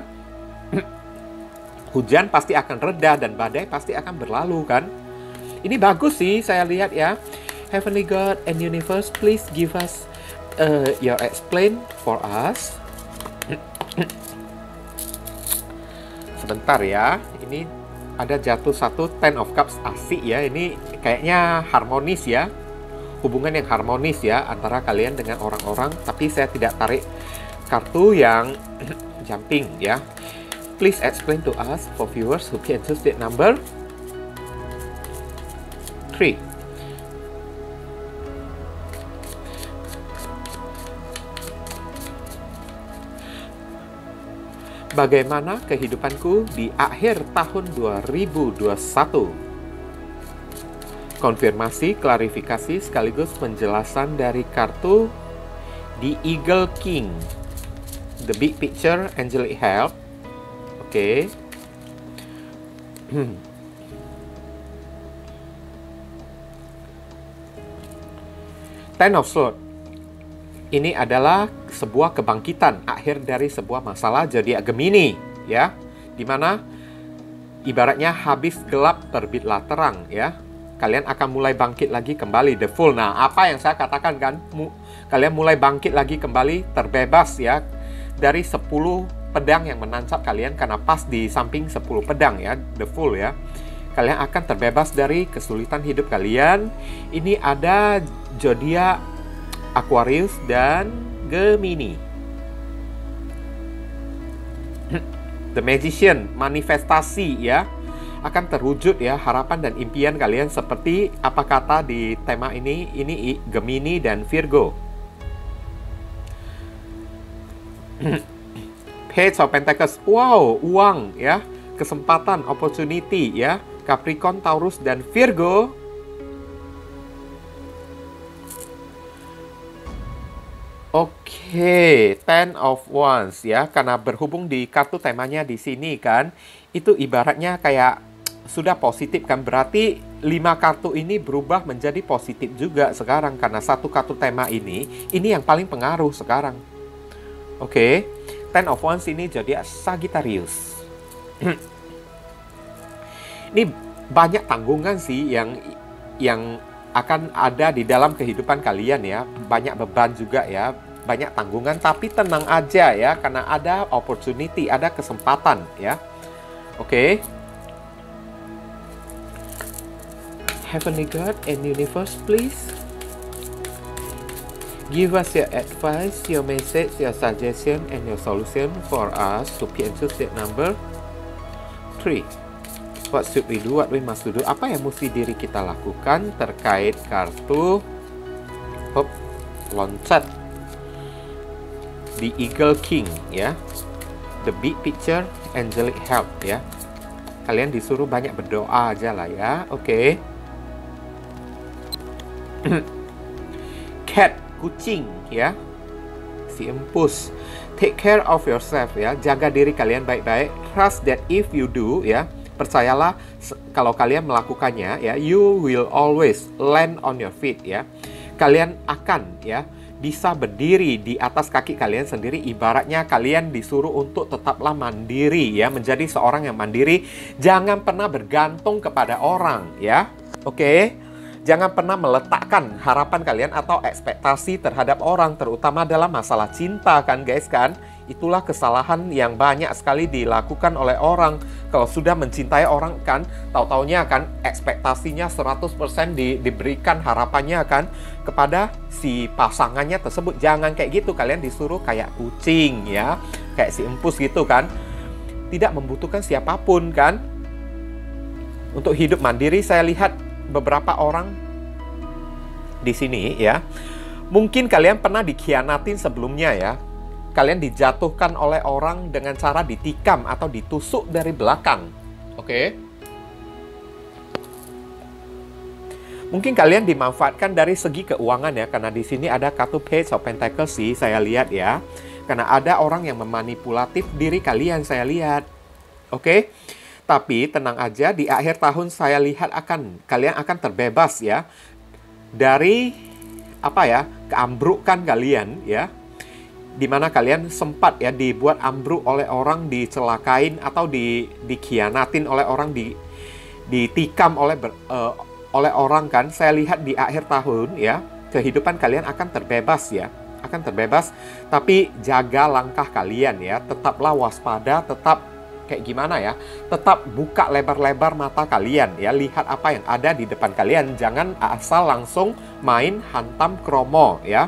Hujan pasti akan reda dan badai pasti akan berlalu kan. Ini bagus sih saya lihat ya. Heavenly God and Universe, please give us uh, your explain for us. Sebentar ya. Ini ada jatuh satu Ten of Cups asik ya. Ini kayaknya harmonis ya. Hubungan yang harmonis ya antara kalian dengan orang-orang. Tapi saya tidak tarik kartu yang jumping ya. Please explain to us for viewers who can choose that number. three. Bagaimana kehidupanku di akhir tahun dua ribu dua puluh satu? Konfirmasi, klarifikasi, sekaligus penjelasan dari kartu The Eagle King, The Big Picture, Angelic Help. Oke. Okay. Ten of Swords. Ini adalah sebuah kebangkitan akhir dari sebuah masalah zodiak Gemini ya. Dimana ibaratnya habis gelap terbitlah terang ya. Kalian akan mulai bangkit lagi kembali, the Fool. Nah, apa yang saya katakan kan, mu, kalian mulai bangkit lagi kembali, terbebas ya dari sepuluh pedang yang menancap kalian, karena pas di samping sepuluh pedang ya, the Fool ya. Kalian akan terbebas dari kesulitan hidup kalian. Ini ada zodiak Aquarius dan Gemini. The Magician, manifestasi ya, akan terwujud ya harapan dan impian kalian seperti apa kata di tema ini. Ini Gemini dan Virgo. Page of Pentacles, wow, uang ya, kesempatan, opportunity ya. Capricorn, Taurus, dan Virgo. Oke, Ten of Wands ya, karena berhubung di kartu temanya di sini kan, itu ibaratnya kayak sudah positif kan, berarti lima kartu ini berubah menjadi positif juga sekarang karena satu kartu tema ini, ini yang paling pengaruh sekarang. Oke, Ten of Wands ini jadi Sagittarius. Ini banyak tanggungan sih yang yang akan ada di dalam kehidupan kalian ya. Banyak beban juga ya, banyak tanggungan, tapi tenang aja ya, karena ada opportunity, ada kesempatan ya. Oke. Heavenly God and Universe, please give us your advice, your message, your suggestion, and your solution for us to be and choose that number three. What should we do? What we must do? Apa yang mesti diri kita lakukan terkait kartu hop, loncat The Eagle King ya. the big picture, angelic help ya. Kalian disuruh banyak berdoa aja lah ya. Oke. Okay. Cat, kucing ya. Si empus. Take care of yourself ya. Jaga diri kalian baik-baik. Trust that if you do ya. Percayalah kalau kalian melakukannya ya, you will always land on your feet ya. Kalian akan ya bisa berdiri di atas kaki kalian sendiri. Ibaratnya kalian disuruh untuk tetaplah mandiri ya, menjadi seorang yang mandiri. Jangan pernah bergantung kepada orang ya. Oke okay? Jangan pernah meletakkan harapan kalian atau ekspektasi terhadap orang, terutama dalam masalah cinta kan guys kan. Itulah kesalahan yang banyak sekali dilakukan oleh orang. Kalau sudah mencintai orang kan, tahu-taunya kan ekspektasinya seratus persen di, diberikan harapannya kan kepada si pasangannya tersebut. Jangan kayak gitu, kalian disuruh kayak kucing ya, kayak si empus gitu kan. Tidak membutuhkan siapapun kan. Untuk hidup mandiri saya lihat beberapa orang di sini ya. Mungkin kalian pernah dikhianatin sebelumnya ya. Kalian dijatuhkan oleh orang dengan cara ditikam atau ditusuk dari belakang. Oke. Okay? Mungkin kalian dimanfaatkan dari segi keuangan ya, karena di sini ada kartu Page of Pentacles sih, saya lihat ya. Karena ada orang yang memanipulatif diri kalian, saya lihat. Oke. Okay? Tapi tenang aja, di akhir tahun saya lihat akan kalian akan terbebas ya dari apa ya? Keambrukan kalian ya. Di mana kalian sempat ya dibuat ambruk oleh orang, dicelakain atau di dikhianatin oleh orang, di ditikam oleh ber, uh, oleh orang kan. Saya lihat di akhir tahun ya, kehidupan kalian akan terbebas ya, akan terbebas. Tapi jaga langkah kalian ya, tetaplah waspada, tetap kayak gimana ya, tetap buka lebar-lebar mata kalian ya, lihat apa yang ada di depan kalian. Jangan asal langsung main hantam kromo ya.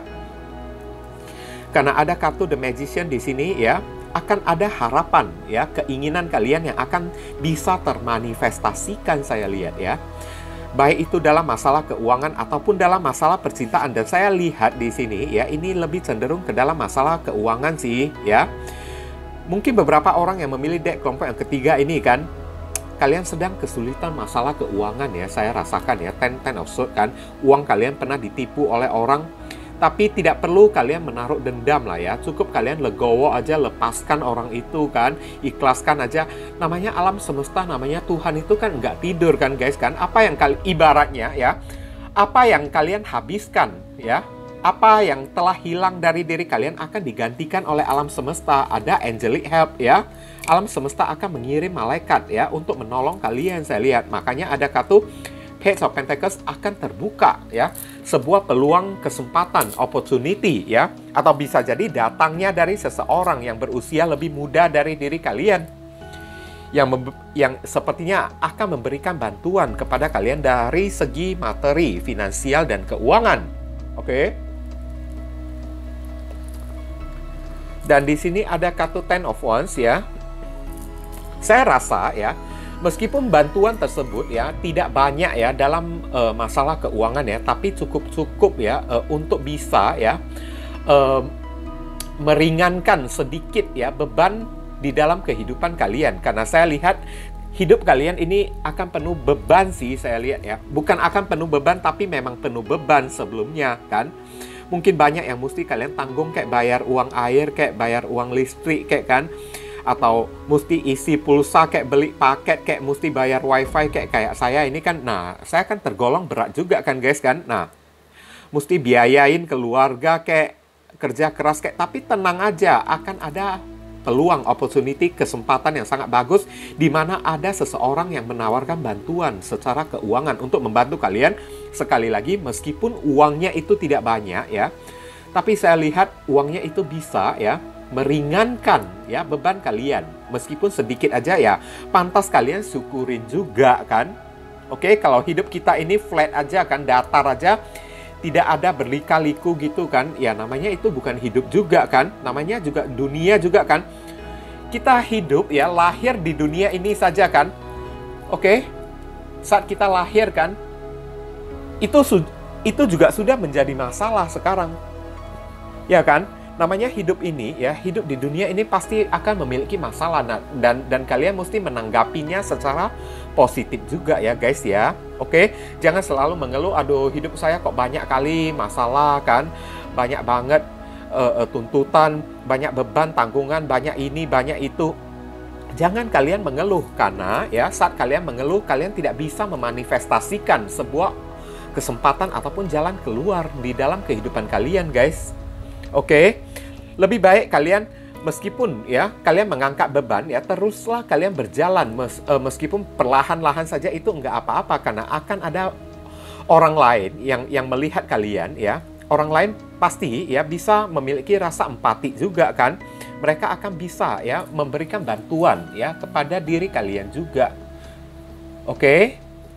Karena ada kartu The Magician di sini ya, akan ada harapan ya, keinginan kalian yang akan bisa termanifestasikan saya lihat ya. Baik itu dalam masalah keuangan ataupun dalam masalah percintaan. Dan saya lihat di sini ya, ini lebih cenderung ke dalam masalah keuangan sih ya. Mungkin beberapa orang yang memilih deck kelompok yang ketiga ini kan, kalian sedang kesulitan masalah keuangan ya, saya rasakan ya. Ten, ten of Swords kan, uang kalian pernah ditipu oleh orang. Tapi tidak perlu kalian menaruh dendam lah ya. Cukup kalian legowo aja, lepaskan orang itu kan. Ikhlaskan aja. Namanya alam semesta, namanya Tuhan itu kan nggak tidur kan guys kan. Apa yang kalian, ibaratnya ya, apa yang kalian habiskan ya, apa yang telah hilang dari diri kalian akan digantikan oleh alam semesta. Ada angelic help ya. Alam semesta akan mengirim malaikat ya untuk menolong kalian, saya lihat. Makanya ada kartu Page of Pentacles akan terbuka ya, sebuah peluang, kesempatan, opportunity ya, atau bisa jadi datangnya dari seseorang yang berusia lebih muda dari diri kalian, yang yang sepertinya akan memberikan bantuan kepada kalian dari segi materi, finansial dan keuangan. Oke. Okay? Dan di sini ada kartu Ten of Wands ya. Saya rasa ya, meskipun bantuan tersebut ya tidak banyak ya dalam uh, masalah keuangan ya, tapi cukup-cukup ya uh, untuk bisa ya uh, meringankan sedikit ya beban di dalam kehidupan kalian. Karena saya lihat hidup kalian ini akan penuh beban sih, saya lihat ya. Bukan akan penuh beban, tapi memang penuh beban sebelumnya kan. Mungkin banyak yang mesti kalian tanggung, kayak bayar uang air, kayak bayar uang listrik, kayak kan. Atau mesti isi pulsa, kayak beli paket, kayak mesti bayar wifi, kayak kayak saya ini kan. Nah, saya kan tergolong berat juga kan guys kan. Nah, mesti biayain keluarga, kayak kerja keras, kayak. Tapi tenang aja, akan ada peluang, opportunity, kesempatan yang sangat bagus, di mana ada seseorang yang menawarkan bantuan secara keuangan untuk membantu kalian. Sekali lagi, meskipun uangnya itu tidak banyak ya, tapi saya lihat uangnya itu bisa ya meringankan ya beban kalian, meskipun sedikit aja ya, pantas kalian syukurin juga kan. Oke, kalau hidup kita ini flat aja kan, datar aja, tidak ada berlika-liku gitu kan, ya namanya itu bukan hidup juga kan, namanya juga dunia juga kan. Kita hidup ya, lahir di dunia ini saja kan. Oke, saat kita lahir kan, itu itu juga sudah menjadi masalah sekarang, ya kan. Namanya hidup ini ya, hidup di dunia ini pasti akan memiliki masalah. Nah, dan dan kalian mesti menanggapinya secara positif juga ya guys ya. Oke, jangan selalu mengeluh, aduh hidup saya kok banyak kali masalah kan, banyak banget uh, uh, tuntutan, banyak beban, tanggungan, banyak ini, banyak itu. Jangan kalian mengeluh, karena ya saat kalian mengeluh, kalian tidak bisa memanifestasikan sebuah kesempatan ataupun jalan keluar di dalam kehidupan kalian guys. Oke, lebih baik kalian meskipun ya kalian mengangkat beban ya, teruslah kalian berjalan mes, uh, meskipun perlahan-lahan saja, itu enggak apa-apa, karena akan ada orang lain yang yang melihat kalian ya. Orang lain pasti ya bisa memiliki rasa empati juga kan. Mereka akan bisa ya memberikan bantuan ya kepada diri kalian juga. Oke.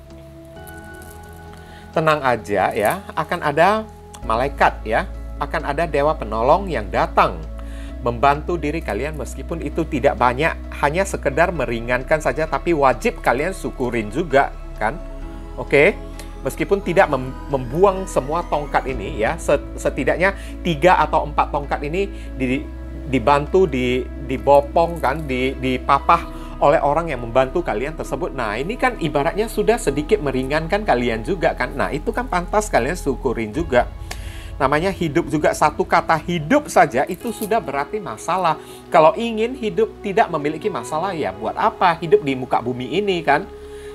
Tenang aja ya, akan ada malaikat ya, akan ada dewa penolong yang datang membantu diri kalian meskipun itu tidak banyak, hanya sekedar meringankan saja, tapi wajib kalian syukurin juga kan. Oke, meskipun tidak mem membuang semua tongkat ini ya, setidaknya tiga atau empat tongkat ini di, dibantu, di, dibopong kan, di, dipapah oleh orang yang membantu kalian tersebut. Nah, ini kan ibaratnya sudah sedikit meringankan kalian juga kan. Nah, itu kan pantas kalian syukurin juga. Namanya hidup juga, satu kata hidup saja itu sudah berarti masalah. Kalau ingin hidup tidak memiliki masalah, ya buat apa hidup di muka bumi ini kan?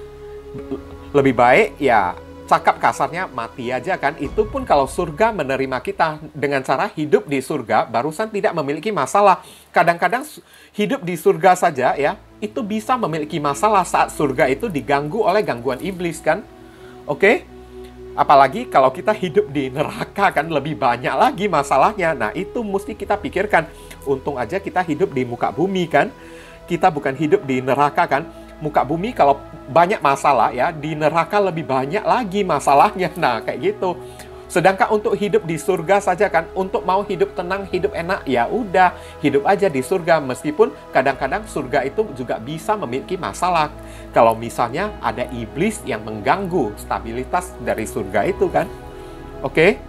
Lebih baik ya cakap kasarnya mati aja kan. Itu pun kalau surga menerima kita dengan cara hidup di surga, barusan tidak memiliki masalah. Kadang-kadang hidup di surga saja ya, itu bisa memiliki masalah saat surga itu diganggu oleh gangguan iblis kan. Oke? Apalagi kalau kita hidup di neraka kan, lebih banyak lagi masalahnya. Nah, itu mesti kita pikirkan. Untung aja kita hidup di muka bumi kan. Kita bukan hidup di neraka kan. Muka bumi kalau banyak masalah ya, di neraka lebih banyak lagi masalahnya. Nah, kayak gitu. Sedangkan untuk hidup di surga saja kan, untuk mau hidup tenang, hidup enak, ya udah, hidup aja di surga. Meskipun kadang-kadang surga itu juga bisa memiliki masalah. Kalau misalnya ada iblis yang mengganggu stabilitas dari surga itu kan. Oke.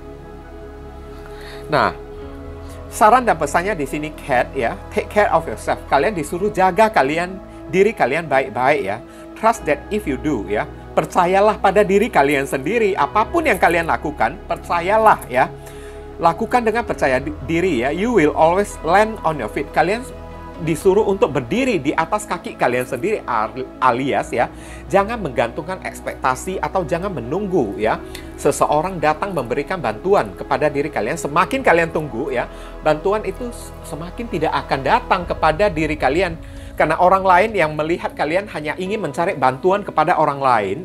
Nah, saran dan pesannya di sini cat ya, take care of yourself. Kalian disuruh jaga kalian, diri kalian baik-baik ya. Trust that if you do ya. Percayalah pada diri kalian sendiri. Apapun yang kalian lakukan, percayalah ya. Lakukan dengan percaya diri ya. You will always land on your feet. Kalian disuruh untuk berdiri di atas kaki kalian sendiri, alias ya, jangan menggantungkan ekspektasi atau jangan menunggu ya seseorang datang memberikan bantuan kepada diri kalian. Semakin kalian tunggu ya, bantuan itu semakin tidak akan datang kepada diri kalian. Karena orang lain yang melihat kalian hanya ingin mencari bantuan kepada orang lain,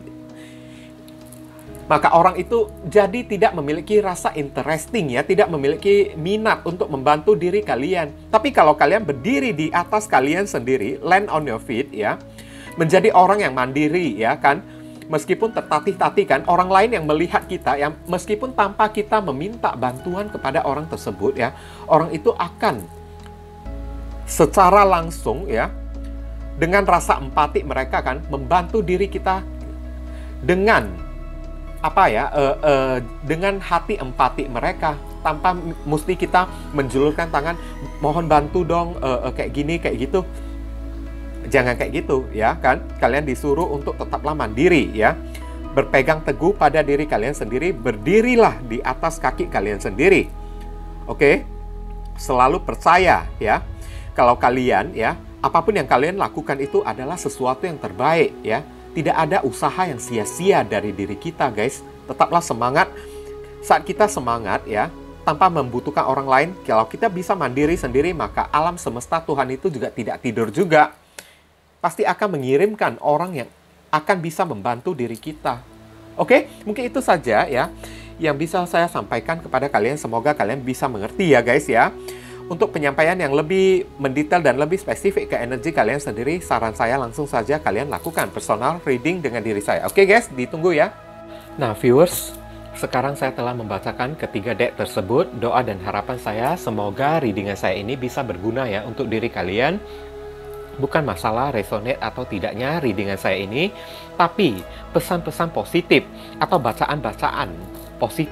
maka orang itu jadi tidak memiliki rasa interesting ya, tidak memiliki minat untuk membantu diri kalian. Tapi kalau kalian berdiri di atas kalian sendiri, land on your feet ya, menjadi orang yang mandiri ya kan, meskipun tertatih-tatih kan, orang lain yang melihat kita, yang meskipun tanpa kita meminta bantuan kepada orang tersebut ya, orang itu akan secara langsung ya, dengan rasa empati mereka kan membantu diri kita dengan apa ya uh, uh, dengan hati empati mereka, tanpa mesti kita menjulurkan tangan, mohon bantu dong uh, uh, kayak gini kayak gitu. Jangan kayak gitu ya kan. Kalian disuruh untuk tetaplah mandiri ya, berpegang teguh pada diri kalian sendiri, berdirilah di atas kaki kalian sendiri. Oke, selalu percaya ya kalau kalian ya, apapun yang kalian lakukan itu adalah sesuatu yang terbaik ya. Tidak ada usaha yang sia-sia dari diri kita guys. Tetaplah semangat. Saat kita semangat ya, tanpa membutuhkan orang lain, kalau kita bisa mandiri sendiri, maka alam semesta Tuhan itu juga tidak tidur juga. Pasti akan mengirimkan orang yang akan bisa membantu diri kita. Oke, mungkin itu saja ya yang bisa saya sampaikan kepada kalian. Semoga kalian bisa mengerti ya guys ya. Untuk penyampaian yang lebih mendetail dan lebih spesifik ke energi kalian sendiri, saran saya langsung saja kalian lakukan personal reading dengan diri saya. Oke guys, ditunggu ya. Nah viewers, sekarang saya telah membacakan ketiga deck tersebut. Doa dan harapan saya semoga readingan saya ini bisa berguna ya untuk diri kalian. Bukan masalah resonate atau tidaknya readingan saya ini, tapi pesan-pesan positif atau bacaan-bacaan positif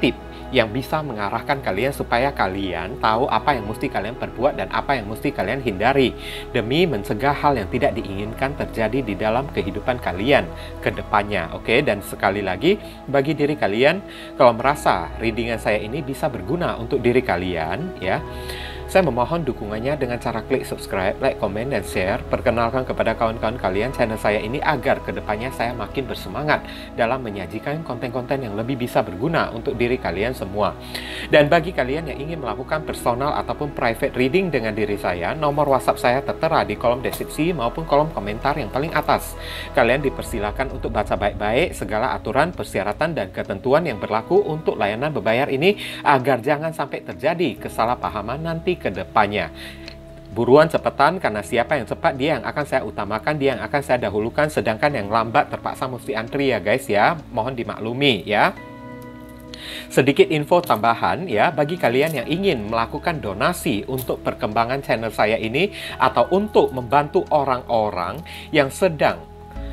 yang bisa mengarahkan kalian supaya kalian tahu apa yang mesti kalian perbuat dan apa yang mesti kalian hindari demi mencegah hal yang tidak diinginkan terjadi di dalam kehidupan kalian ke depannya. Oke, dan sekali lagi bagi diri kalian, kalau merasa readingan saya ini bisa berguna untuk diri kalian, ya, saya memohon dukungannya dengan cara klik subscribe, like, komen, dan share. Perkenalkan kepada kawan-kawan kalian channel saya ini agar kedepannya saya makin bersemangat dalam menyajikan konten-konten yang lebih bisa berguna untuk diri kalian semua. Dan bagi kalian yang ingin melakukan personal ataupun private reading dengan diri saya, nomor WhatsApp saya tertera di kolom deskripsi maupun kolom komentar yang paling atas. Kalian dipersilakan untuk baca baik-baik segala aturan, persyaratan, dan ketentuan yang berlaku untuk layanan berbayar ini agar jangan sampai terjadi kesalahpahaman nanti ke depannya. Buruan cepetan, karena siapa yang cepat dia yang akan saya utamakan, dia yang akan saya dahulukan, sedangkan yang lambat terpaksa mesti antri ya guys ya. Mohon dimaklumi ya. Sedikit info tambahan ya, bagi kalian yang ingin melakukan donasi untuk perkembangan channel saya ini atau untuk membantu orang-orang yang sedang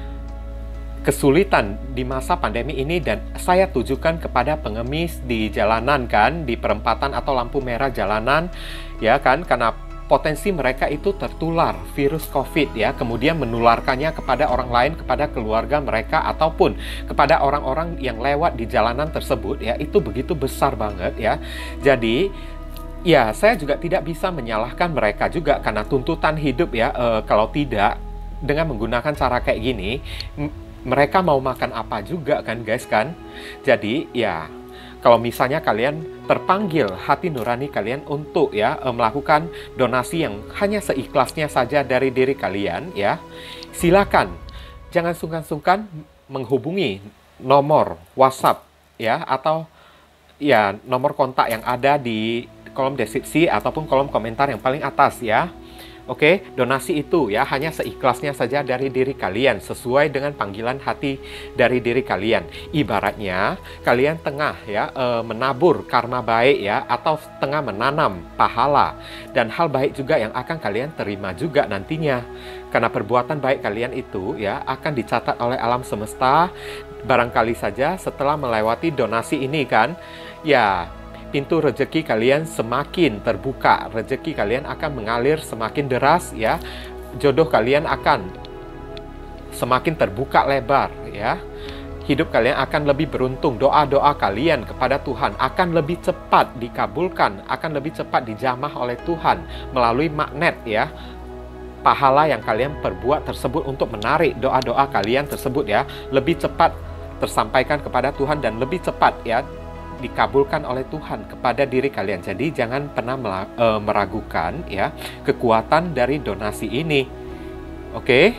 kesulitan di masa pandemi ini, dan saya tujukan kepada pengemis di jalanan kan, di perempatan atau lampu merah jalanan ya kan, karena potensi mereka itu tertular virus COVID ya, kemudian menularkannya kepada orang lain, kepada keluarga mereka ataupun kepada orang-orang yang lewat di jalanan tersebut ya, itu begitu besar banget ya. Jadi ya, saya juga tidak bisa menyalahkan mereka juga karena tuntutan hidup ya. E, kalau tidak dengan menggunakan cara kayak gini, mereka mau makan apa juga kan guys kan. Jadi ya, kalau misalnya kalian terpanggil hati nurani kalian untuk ya melakukan donasi yang hanya seikhlasnya saja dari diri kalian ya, silakan jangan sungkan-sungkan menghubungi nomor WhatsApp ya, atau ya nomor kontak yang ada di kolom deskripsi ataupun kolom komentar yang paling atas ya. Oke, donasi itu ya hanya seikhlasnya saja dari diri kalian, sesuai dengan panggilan hati dari diri kalian. Ibaratnya kalian tengah ya e, menabur karma baik ya, atau tengah menanam pahala dan hal baik juga yang akan kalian terima juga nantinya. Karena perbuatan baik kalian itu ya akan dicatat oleh alam semesta. Barangkali saja setelah melewati donasi ini kan, ya pintu rezeki kalian semakin terbuka, rezeki kalian akan mengalir semakin deras ya, jodoh kalian akan semakin terbuka lebar ya, hidup kalian akan lebih beruntung, doa-doa kalian kepada Tuhan akan lebih cepat dikabulkan, akan lebih cepat dijamah oleh Tuhan melalui magnet ya, pahala yang kalian perbuat tersebut untuk menarik doa-doa kalian tersebut ya, lebih cepat tersampaikan kepada Tuhan dan lebih cepat ya dikabulkan oleh Tuhan kepada diri kalian. Jadi jangan pernah e, meragukan ya kekuatan dari donasi ini. Oke,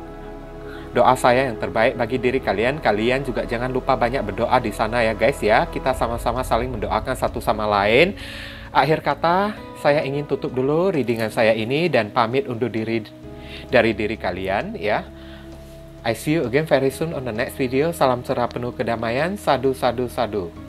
doa saya yang terbaik bagi diri kalian. Kalian juga jangan lupa banyak berdoa di sana ya guys ya. Kita sama-sama saling mendoakan satu sama lain. Akhir kata, saya ingin tutup dulu readingan saya ini dan pamit undur diri dari diri kalian ya. I see you again very soon on the next video. Salam cerah penuh kedamaian. Sadu, sadu, sadu.